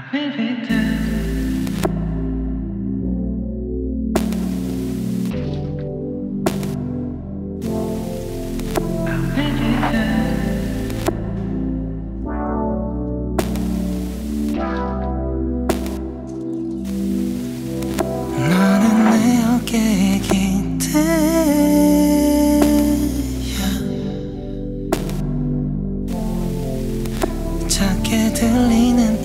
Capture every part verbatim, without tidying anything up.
will be there. I will be there. 너는 내 어깨에 기대야 작게 들리는 이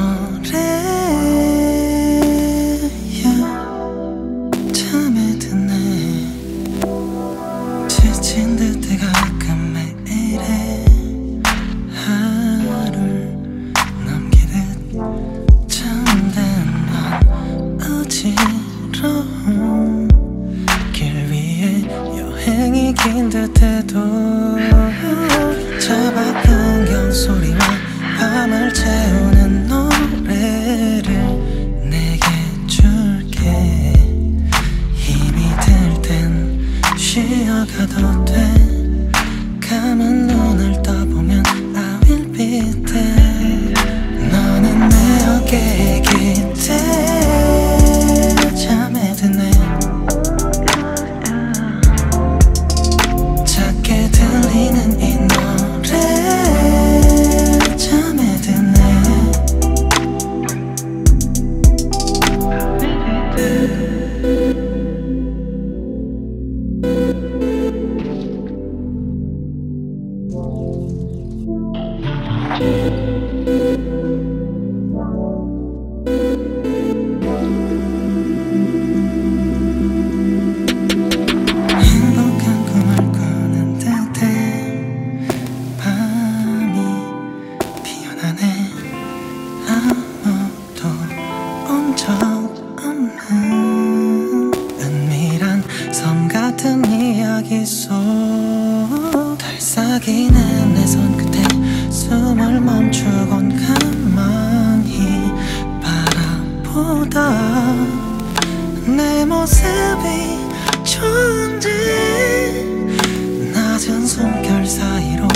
노래야 잠에 드네 지친 듯해 가끔 매일의 하루를 넘기듯 잠든 넌 어지러운 길 위에 여행이 긴 듯해도 저 바쁜 경소리와 밤을 채우는 노래를 내게 줄게 힘이 들 땐 쉬어가도 돼 감은 눈을 떠보면 I will be there. 너는 내 어깨에 기대 잠에 드네 작게 들리는 이 노래 잠에 드네 행복한 꿈을 꾸는 듯해 밤이 피어나네 아무도 온 적 없는 은밀한 섬 같은 이야기 속 달싹이는 내 손끝에 숨을 멈추곤 가만히 바라보다 내 모습이 좋은지 낮은 숨결 사이로